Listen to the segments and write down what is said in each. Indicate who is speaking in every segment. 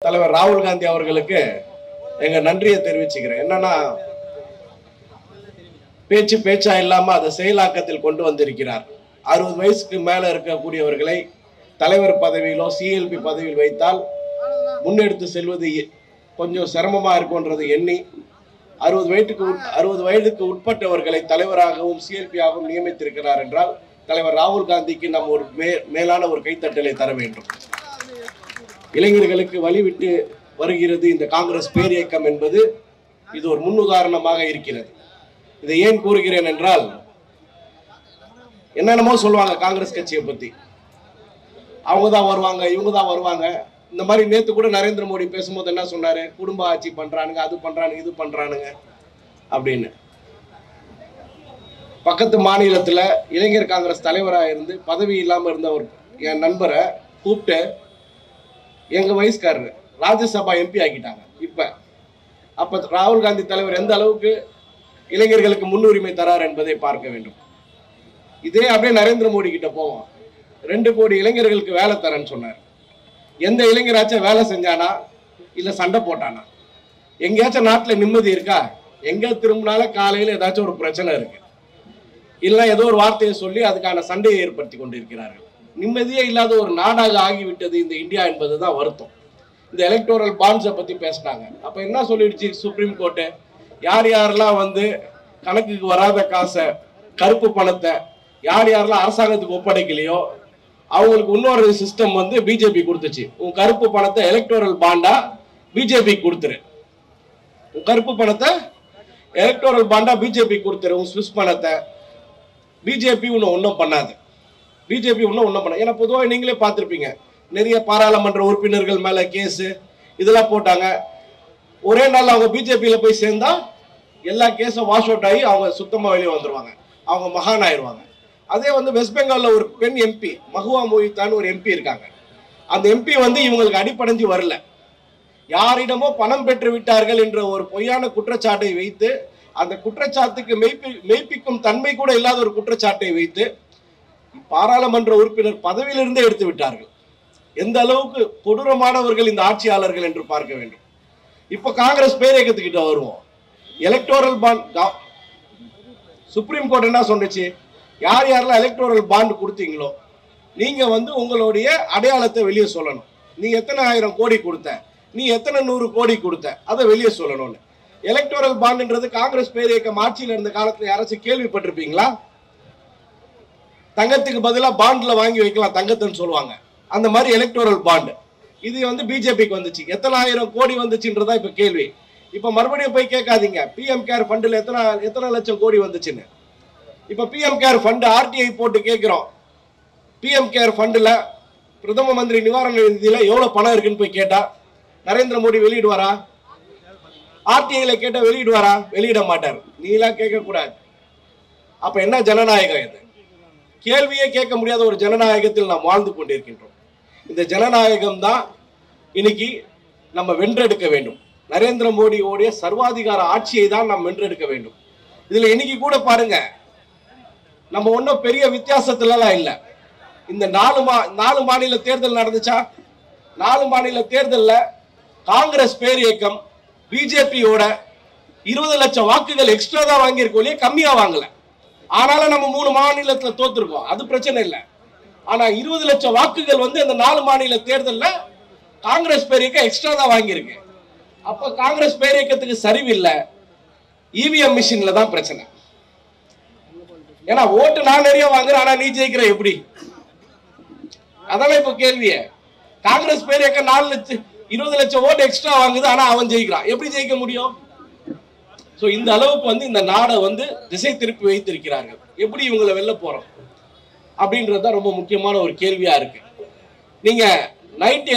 Speaker 1: தலைவர் ராகுல் காந்தி அவர்களுக்கு எங்க நன்றியை தெரிவிச்சுக்கிறேன். என்னன்னா, பேச்சா இல்லாம அதை செயலாக்கத்தில் கொண்டு வந்திருக்கிறார். 60 வயசுக்கு மேல இருக்கக்கூடியவர்களை தலைவர் பதவியிலோ சிஎல்பி பதவியில் வைத்தால் முன்னெடுத்து செல்வது கொஞ்சம் சிரமமா இருக்கும்ன்றது எண்ணி 60 வயதுக்கு உட்பட்டவர்களை தலைவராகவும் சிஎல்பியாகவும் நியமித்திருக்கிறார் என்றால் தலைவர் ராகுல் காந்திக்கு நாம் ஒரு மேலான ஒரு கைத்தட்டலை தர வேண்டும். இளைஞர்களுக்கு வழிவிட்டு வருகிறது இந்த காங்கிரஸ் பேரியக்கம் என்பது இது ஒரு முன்னுதாரணமாக இருக்கிறது. இதை ஏன் கூறுகிறேன் என்றால், என்னென்னமோ சொல்லுவாங்க காங்கிரஸ் கட்சியை பத்தி, அவங்க தான் வருவாங்க, இவங்க தான் வருவாங்க. இந்த மாதிரி நேத்து கூட நரேந்திர மோடி பேசும்போது என்ன சொன்னாரு, குடும்ப ஆட்சி பண்றானுங்க, அது பண்றானுங்க, இது பண்றானுங்க அப்படின்னு. பக்கத்து மாநிலத்துல இளைஞர் காங்கிரஸ் தலைவராக இருந்து பதவி இல்லாம இருந்த ஒரு என் நண்பரை கூப்பிட்டு எங்க வயசுக்காரரு ராஜ்யசபா எம்பி ஆக்கிட்டாங்க. அப்ப ராகுல் காந்தி தலைவர் எந்த அளவுக்கு இளைஞர்களுக்கு முன்னுரிமை தரார் என்பதை பார்க்க வேண்டும். இதே அப்படியே நரேந்திர மோடி கிட்ட போவோம். 2 கோடி இளைஞர்களுக்கு வேலை தரேன்னு சொன்னார். எந்த இளைஞராச்சும் வேலை செஞ்சானா இல்ல சண்டை போட்டானா? எங்கேயாச்சும் நாட்டில் நிம்மதி இருக்கா? எங்க திரும்பினாலும் காலையில் ஏதாச்சும் ஒரு பிரச்சனை இருக்கு, இல்ல ஏதோ ஒரு வார்த்தையை சொல்லி அதுக்கான சண்டையை ஏற்படுத்தி கொண்டிருக்கிறார்கள். நிம்மதியே இல்லாத ஒரு நாடாக ஆகிவிட்டது இந்த இந்தியா என்பதுதான் வருத்தம். இந்த எலக்டோரல் பாண்ட்ஸை பத்தி பேசினாங்க. அப்ப என்ன சொல்லிடுச்சு சுப்ரீம் கோர்ட்டு, யார் யாரெல்லாம் வந்து கணக்குக்கு வராத காசை, கருப்பு பணத்தை யார் யாரெல்லாம் அரசாங்கத்துக்கு ஒப்படைக்கலையோ அவங்களுக்கு இன்னொரு சிஸ்டம் வந்து பிஜேபி கொடுத்துச்சு. உன் கருப்பு பணத்தை எலக்டோரல் பாண்டா பிஜேபி கொடுத்துரு, உன் கருப்பு பணத்தை எலக்டோரல் பாண்டா பிஜேபி கொடுத்துரு, உன் ஸ்விஸ் பணத்தை. பிஜேபி ஒன்றும் பண்ணாது. பிஜேபி ஒன்றும் பண்ண. ஏன்னா பொதுவாக நீங்களே பார்த்துருப்பீங்க, நிறைய பாராளுமன்ற உறுப்பினர்கள் மேல கேஸு இதெல்லாம் போட்டாங்க. ஒரே நாள் அவங்க பிஜேபியில போய் சேர்ந்தா எல்லா கேஸும் வாஷ் அவுட் ஆகி அவங்க சுத்தமா வெளியே வந்துருவாங்க, அவங்க மகான் ஆயிடுவாங்க. அதே வந்து வெஸ்ட் பெங்கால்ல ஒரு பெண் எம்பி மஹுவா மொய்தான் ஒரு எம்பி இருக்காங்க. அந்த எம்பி வந்து இவங்களுக்கு அடிப்படைஞ்சு வரல, யாரிடமோ பணம் பெற்று விட்டார்கள் என்ற ஒரு பொய்யான குற்றச்சாட்டை வைத்து, அந்த குற்றச்சாட்டுக்கு மெய்ப்பிக்கும் தன்மை கூட இல்லாத ஒரு குற்றச்சாட்டை வைத்து பாராளுமன்ற உறுப்பினர் பதவியிலிருந்தே எடுத்து விட்டார்கள். எந்த அளவுக்கு கொடூரமானவர்கள் இந்த ஆட்சியாளர்கள் என்று பார்க்க வேண்டும். இப்ப காங்கிரஸ் பேரியக்கத்துக்கிட்ட வருவோம். எலக்டோரல் பாண்ட் சுப்ரீம் கோர்ட் என்ன சொன்னுச்சு, யார் யாரெல்லாம் எலக்டோரல் பாண்ட் கொடுத்தீங்களோ நீங்க வந்து உங்களுடைய அடையாளத்தை வெளியே சொல்லணும். நீ எத்தனை 1000 கோடி கொடுத்த, நீ எத்தனை 100 கோடி கொடுத்த, அதை வெளியே சொல்லணும்னு. எலக்டோரல் பாண்ட்ன்றது காங்கிரஸ் பேரியக்கம் ஆட்சியில் இருந்த காலத்துல யாராச்சும் கேள்விப்பட்டிருப்பீங்களா? தங்கத்துக்கு பதிலாக பாண்ட்ல வாங்கி வைக்கலாம் தங்கத்துன்னு சொல்லுவாங்க. அந்த மாதிரி எலக்டோரல் பாண்ட் இது வந்து பிஜேபிக்கு வந்துச்சு. எத்தனை 1000 கோடி வந்துச்சுன்றதா இப்ப கேள்வி. இப்ப மறுபடியும் போய் கேட்காதீங்க பிஎம் கேர் ஃபண்டில் எத்தனை லட்சம் கோடி வந்துச்சுன்னு. இப்ப பிஎம் கேர் ஃபண்ட் ஆர்டிஐ போட்டு கேட்கிறோம். பிஎம் கேர் ஃபண்டில் பிரதம மந்திரி நிவாரண நிதியில எவ்வளவு பணம் இருக்குன்னு போய் கேட்டா நரேந்திர மோடி வெளியிடுவாரா? ஆர்டிஐல கேட்டா வெளியிடுவாரா? வெளியிட மாட்டார். நீலாம் கேட்க கூடாது. அப்ப என்ன ஜனநாயகம் இது? கேள்வியே கேட்க முடியாத ஒரு ஜனநாயகத்தில் நாம் வாழ்ந்து கொண்டிருக்கின்றோம். இந்த ஜனநாயகம் தான் இன்னைக்கு நம்ம வென்றெடுக்க வேண்டும். நரேந்திர மோடியோடைய சர்வாதிகார ஆட்சியை தான் நாம் வென்றெடுக்க வேண்டும். இதுல இன்னைக்கு கூட பாருங்க, நம்ம ஒன்றும் பெரிய வித்தியாசத்துலலாம் இல்லை. இந்த 4 மாநில தேர்தல் நடந்துச்சா? 4 மாநில தேர்தலில் காங்கிரஸ் பேரியக்கம் பிஜேபியோட 20 லட்சம் வாக்குகள் எக்ஸ்ட்ரா தான் வாங்கியிருக்கோம், இல்லையா கம்மியா வாங்கல. ஆனாலும் நம்ம 3 மாநிலத்துல தோத்துருக்கோம், அது பிரச்சனை இல்லை. ஆனா 20 லட்சம் வாக்குகள் வந்து இந்த 4 மாநில தேர்தலில் காங்கிரஸ் பேரியக்கம் எக்ஸ்ட்ரா தான் வாங்கியிருக்கு. அப்ப காங்கிரஸ் பேரியக்கத்துக்கு சரிவில்லை, இவிஎம் மிஷின்ல தான் பிரச்சனை. ஏன்னா ஓட்டு நான் நிறைய வாங்குறேன், ஆனா நீ ஜெயிக்கிற எப்படி? அதெல்லாம் இப்ப கேள்வியே. காங்கிரஸ் பேரியக்கம் 20 லட்சம் ஓட்டு எக்ஸ்ட்ரா வாங்குது, ஆனா அவன் ஜெயிக்கிறான், எப்படி ஜெயிக்க முடியும்? சோ இந்த அளவுக்கு வந்து இந்த நாடை வந்து திசை திருப்பி வைத்திருக்கிறார்கள். எப்படி இவங்களை வெல்ல போறோம் அப்படின்றத ரொம்ப முக்கியமான ஒரு கேள்வியா இருக்கு. நீங்க நைட்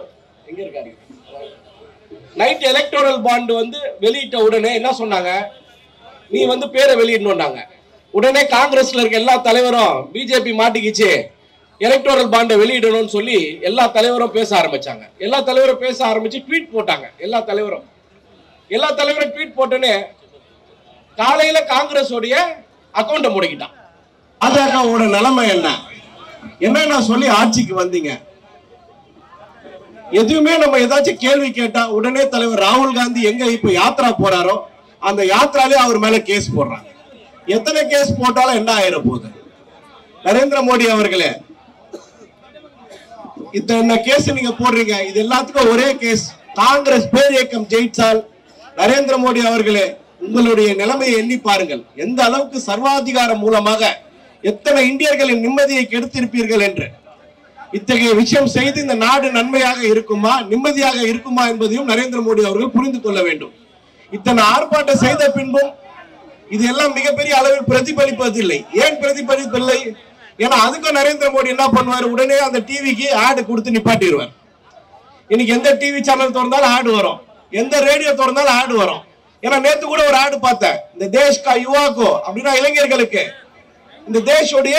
Speaker 1: எலக்டோரல் பாண்ட் வந்து வெளியிட்ட உடனே என்ன சொன்னாங்க, நீ வந்து பேரை வெளியிடணும்னாங்க. உடனே காங்கிரஸ்ல இருக்க எல்லா தலைவரும் பிஜேபி மாட்டிக்கிச்சு எலக்டோரல் பாண்டை வெளியிடணும்னு சொல்லி எல்லா தலைவரும் பேச ஆரம்பிச்சாங்க. எல்லா தலைவரும் பேச ஆரம்பிச்சு ட்வீட் போட்டாங்க. எல்லா தலைவரும் ட்வீட் போட்டோன்னே காலையில காங்கிரஸ் உடைய அக்கௌண்ட முடக்கிட்டான். பாஜகவோட நிலைமை என்ன சொல்லி ஆட்சிக்கு வந்தீங்க. எதுவுமே நம்ம ஏதாச்சும் கேள்வி கேட்டா உடனே தலைவர் ராகுல் காந்தி எங்க இப்ப யாத்ரா போறாரோ அந்த யாத்ராலே அவர் மேல கேஸ் போடுறாங்க. எத்தனை கேஸ் போட்டாலும் என்ன ஆயிர போகுது? நரேந்திர மோடி அவர்களே, இத்தனை கேஸ் நீங்க போடுறீங்க, இது எல்லாத்துக்கும் ஒரே கேஸ். காங்கிரஸ் பேர் இயக்கம் ஜெயிச்சால் நரேந்திர மோடி அவர்களே உங்களுடைய நிலைமையை எண்ணி பாருங்கள். எந்த அளவுக்கு சர்வாதிகாரம் மூலமாக எத்தனை இந்தியர்களின் நிம்மதியை கெடுத்திருப்பீர்கள் என்று. இத்தகைய விஷயம் செய்து இந்த நாடு நன்மையாக இருக்குமா, நிம்மதியாக இருக்குமா என்பதையும் நரேந்திர மோடி அவர்கள் புரிந்து கொள்ள வேண்டும். இத்தனை ஆர்ப்பாட்டம் செய்த பின்பும் இது எல்லாம் மிகப்பெரிய அளவில் பிரதிபலிப்பதில்லை. ஏன் பிரதிபலிப்பதில்லை? ஏன்னா அதுக்கும் நரேந்திர மோடி என்ன பண்ணுவார், உடனே அந்த டிவிக்கு ஆடு கொடுத்து நிப்பாட்டிடுவார். இன்னைக்கு எந்த டிவி சேனல் திறந்தாலும் ஆடு வரும், எந்த ரேடியோ திறந்தாலும் ஆடு வரும். ஏன்னா நேத்து கூட ஒரு ஆடு பார்த்தேன், இந்த தேஷ்கா யுவாக்கோ அப்படின்னா இளைஞர்களுக்கு, இந்த தேஷோடைய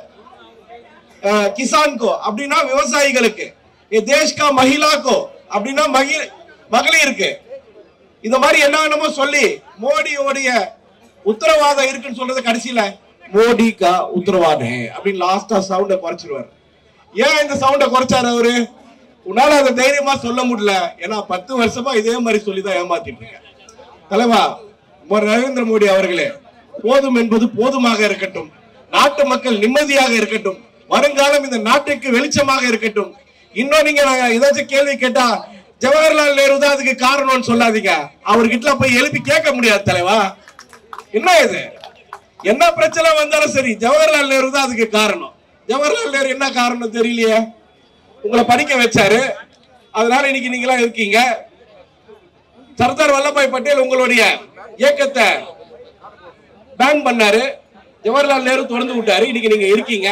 Speaker 1: கிசான்கோ அப்படின்னா விவசாயிகளுக்கு, தேஷ்கா மகிழாக்கோ அப்படின்னா மகளிருக்கு. இந்த மாதிரி என்னென்னமோ சொல்லி மோடியோடைய உத்தரவாதம் இருக்குன்னு சொல்றது கடைசியில மோடி கா உத்தரவாதம் அப்படின்னு லாஸ்டா சவுண்ட குறைச்சிருவாரு. ஏன் இந்த சவுண்ட குறைச்சாரு அவரு? உன்னால அதை தைரியமா சொல்ல முடியல. ஏன்னா 10 வருஷமா இதே மாதிரி சொல்லிதான் ஏமாத்திட்டு இருக்க. தலைவா நரேந்திர மோடி அவர்களே, போதும் என்பது போதுமாக இருக்கட்டும். நாட்டு மக்கள் நிம்மதியாக இருக்கட்டும். வருங்காலம் இந்த நாட்டுக்கு வெளிச்சமாக இருக்கட்டும். இன்னும் நீங்க ஏதாச்சும் கேள்வி கேட்டா ஜவஹர்லால் நேரு தான் அதுக்கு காரணம்னு சொல்லாதீங்க. அவர்கிட்ட போய் எழுப்பி கேட்க முடியாது தலைவா. என்ன இது, என்ன பிரச்சனை வந்தாலும் சரி ஜவஹர்லால் நேரு தான் அதுக்கு காரணம். ஜவஹர்லால் நேரு என்ன காரணம் தெரியலையே. உங்களை படிக்க வச்சாரு, அதனால இன்னைக்கு நீங்களா இருக்கீங்க. சர்தார் வல்லபாய் பட்டேல் உங்களுடைய இயக்கத்தை பேன் பண்ணாரு, ஜவஹர்லால் நேரு திறந்து விட்டாரு, இன்னைக்கு நீங்க இருக்கீங்க.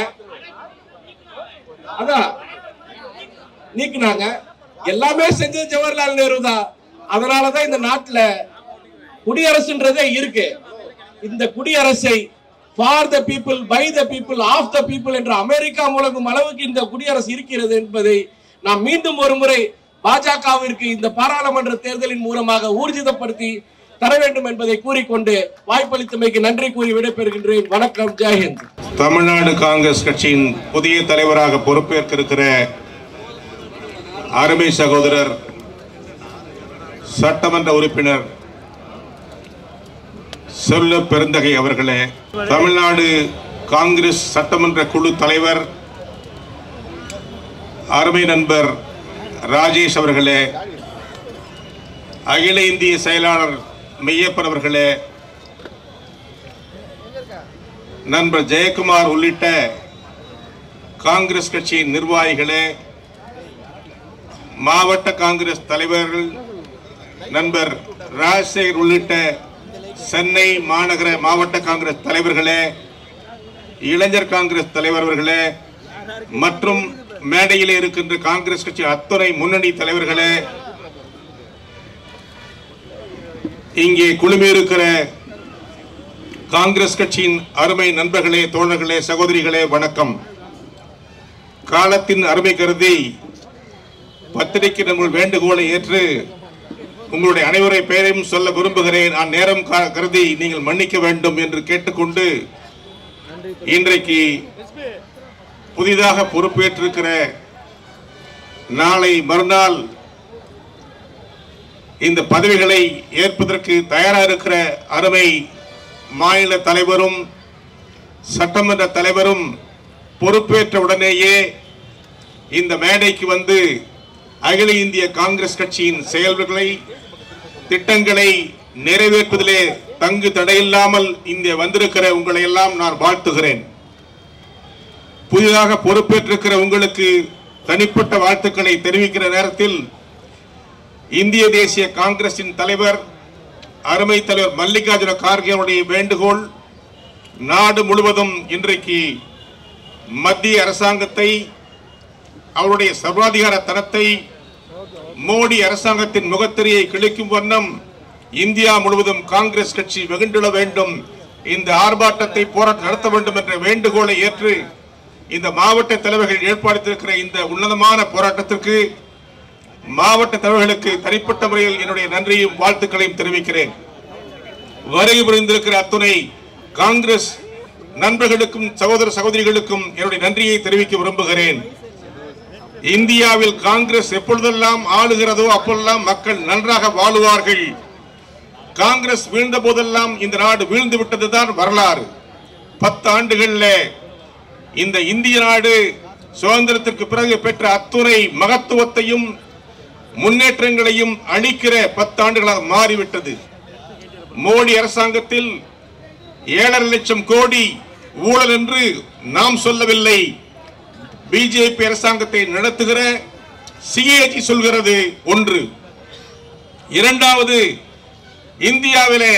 Speaker 1: அதான் நீக்குனாங்க. எல்லாமே செஞ்சது ஜவஹர்லால் நேரு தான். அதனாலதான் இந்த நாட்டுல குடியரசுன்றதே இருக்கு. இந்த குடியரசை for the people, by the people, of the people என்ற அமெரிக்கா முழங்கும் அளவுக்கு இந்த குடியரசு இருக்கிறது என்பதை நாம் மீண்டும் ஒரு முறை பாஜகவிற்கு இந்த பாராளுமன்ற தேர்தலின் மூலமாக ஊர்ஜிதப்படுத்தி தர வேண்டும் என்பதை கூறிக்கொண்டு வாய்ப்பளித்தமைக்கு நன்றி கூறி விடைபெறுகின்றேன். வணக்கம், ஜெயஹிந்த்.
Speaker 2: தமிழ்நாடு காங்கிரஸ் கட்சியின் புதிய தலைவராக பொறுப்பேற்க இருக்கிற அருமை சகோதரர் சட்டமன்ற உறுப்பினர் செல்ல பெருந்தகை அவர்களே, தமிழ்நாடு காங்கிரஸ் சட்டமன்ற குழு தலைவர் அருமை நண்பர் ராஜேஷ் அவர்களே, அகில இந்திய செயலாளர் மெய்யப்பன் அவர்களே, நண்பர் ஜெயக்குமார் உள்ளிட்ட காங்கிரஸ் கட்சியின் நிர்வாகிகளே, மாவட்ட காங்கிரஸ் தலைவர்கள் நண்பர் ராஜசேகர் உள்ளிட்ட சென்னை மாநகர மாவட்ட காங்கிரஸ் தலைவர்களே, இளைஞர் காங்கிரஸ் தலைவர்களே மற்றும் மேடையில் இருக்கின்ற காங்கிரஸ் கட்சி அத்துணை முன்னணி தலைவர்களே, இங்கே குழுமியிருக்கிற காங்கிரஸ் கட்சியின் அருமை நண்பர்களே, தோழர்களே, சகோதரிகளே, வணக்கம். காலத்தின் அருமை கருதி பத்திரிகை நம்ம வேண்டுகோளை ஏற்று உங்களுடைய அனைவரை பெயரையும் சொல்ல விரும்புகிறேன். நான் நேரம் கருதி நீங்கள் மன்னிக்க வேண்டும் என்று கேட்டுக்கொண்டு, இன்றைக்கு புதிதாக பொறுப்பேற்றிருக்கிற நாளை மறுநாள் இந்த பதவிகளை ஏற்பதற்கு தயாராக இருக்கிற அருமை மாநில தலைவரும் சட்டமன்ற தலைவரும் பொறுப்பேற்ற உடனேயே இந்த மேடைக்கு வந்து அகில இந்திய காங்கிரஸ் கட்சியின் செயல்களை, திட்டங்களை நிறைவேற்றுவதிலே தங்கு தடையில்லாமல் இங்கே வந்திருக்கிற உங்களை எல்லாம் நான் வாழ்த்துகிறேன். புதிதாக பொறுப்பேற்றிருக்கிற உங்களுக்கு தனிப்பட்ட வாழ்த்துக்களை தெரிவிக்கிற நேரத்தில் இந்திய தேசிய காங்கிரசின் தலைவர் அருமை தலைவர் மல்லிகார்ஜுன கார்கேவுடைய வேண்டுகோள், நாடு முழுவதும் இன்றைக்கு மத்திய அரசாங்கத்தை, அவருடைய சர்வாதிகார தனத்தை, மோடி அரசாங்கத்தின் முகத்திரையை கிழிக்கும் வண்ணம் இந்தியா முழுவதும் காங்கிரஸ் கட்சி வெகுண்டுள்ள வேண்டும், இந்த ஆர்ப்பாட்டத்தை போராட்டம் நடத்த வேண்டும் என்ற வேண்டுகோளை ஏற்று இந்த மாவட்ட தலைவர்கள் ஏற்படுத்தியிருக்கிற இந்த உன்னதமான போராட்டத்திற்கு மாவட்ட தலைவர்களுக்கு தனிப்பட்ட முறையில் என்னுடைய நன்றியும் வாழ்த்துக்களையும் தெரிவிக்கிறேன். வருகை புரிந்திருக்கிற அத்துணை காங்கிரஸ் நண்பர்களுக்கும் சகோதர சகோதரிகளுக்கும் என்னுடைய நன்றியை தெரிவிக்க விரும்புகிறேன். இந்தியாவில் காங்கிரஸ் எப்பொழுதெல்லாம் ஆளுகிறதோ அப்பொழுதெல்லாம் மக்கள் நன்றாக வாழுவார்கள். காங்கிரஸ் வீழ்ந்த போதெல்லாம் இந்த நாடு வீழ்ந்து விட்டதுதான் வரலாறு. 10 ஆண்டுகள்ல இந்த இந்திய நாடு சுதந்திரத்திற்கு பிறகு பெற்ற அத்துணை மகத்துவத்தையும் முன்னேற்றங்களையும் அளிக்கிற 10 ஆண்டுகளாக மாறிவிட்டது. மோடி அரசாங்கத்தில் 7.5 லட்சம் கோடி ஊழல் என்று நாம் சொல்லவில்லை. பிஜேபி அரசாங்கத்தை நடத்துகிற சிஏஜி சொல்கிறது. ஒன்று. இரண்டாவது, இந்தியாவிலே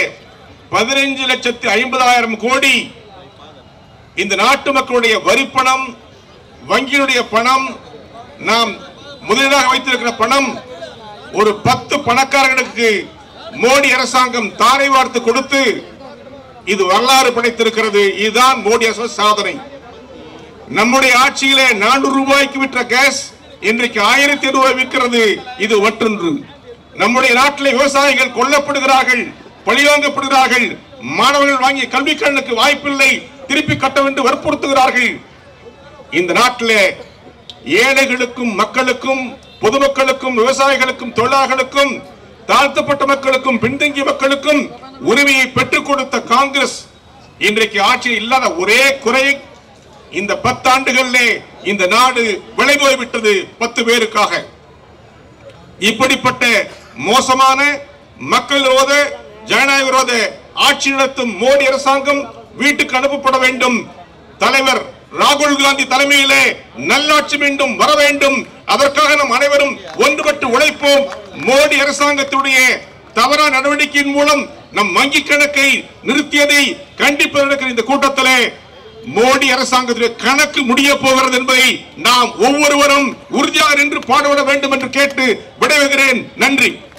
Speaker 2: 15,50,000 கோடி இந்த நாட்டு மக்களுடைய வரிப்பணம், வங்கியினுடைய பணம், நாம் முதலீடாக வைத்திருக்கிற பணம் ஒரு 10 பணக்காரர்களுக்கு மோடி அரசாங்கம் தாரை வார்த்து கொடுத்து இது வரலாறு படைத்திருக்கிறது. இதுதான் மோடி அரசு சாதனை. நம்முடைய ஆட்சியிலே 400 ரூபாய்க்கு விற்ற கேஸ் இன்றைக்கு 1000 ரூபாய் விற்கிறது. இது ஒற்றொன்று. நம்முடைய நாட்டிலே விவசாயிகள் கொல்லப்படுகிறார்கள், பழிவாங்கப்படுகிறார்கள். மாணவர்கள் வாங்கிய கல்வி கடனுக்கு வாய்ப்பில்லை, திருப்பி கட்ட வேண்டும் வற்புறுத்துகிறார்கள். இந்த நாட்டிலே ஏழைகளுக்கும் மக்களுக்கும் பொதுமக்களுக்கும் விவசாயிகளுக்கும் தொழிலாளர்களுக்கும் தாழ்த்தப்பட்ட மக்களுக்கும் பின்தங்கிய மக்களுக்கும் உரிமையை பெற்றுக் கொடுத்த காங்கிரஸ் இன்றைக்கு ஆட்சியில் இல்லாத ஒரே குறை, இந்த 10 ஆண்டுகளிலே இந்த நாடு விலை போய்விட்டது 10 பேருக்காக. இப்படிப்பட்ட மோசமான மக்கள் விரோத ஜனநாயக விரோத ஆட்சி நடத்தும் மோடி அரசாங்கம் வீட்டுக்கு அனுப்பப்பட வேண்டும். தலைவர் ராகுல் காந்தி தலைமையிலே நல்லாட்சி மீண்டும் வர வேண்டும். அதற்காக நாம் அனைவரும் ஒன்றுபட்டு உழைப்போம். மோடி அரசாங்கத்துடைய தவறான நடவடிக்கையின் மூலம் நம் வங்கி கணக்கை நிறுத்தியதை கண்டிப்பதற்கு இந்த கூட்டத்திலே மோடி அரசாங்கத்துடைய கணக்கு முடிய போகிறது என்பதை நாம் ஒவ்வொருவரும் உறுதியாக நின்று பாடுபட வேண்டும் என்று கேட்டு விடைபெறுகிறேன். நன்றி.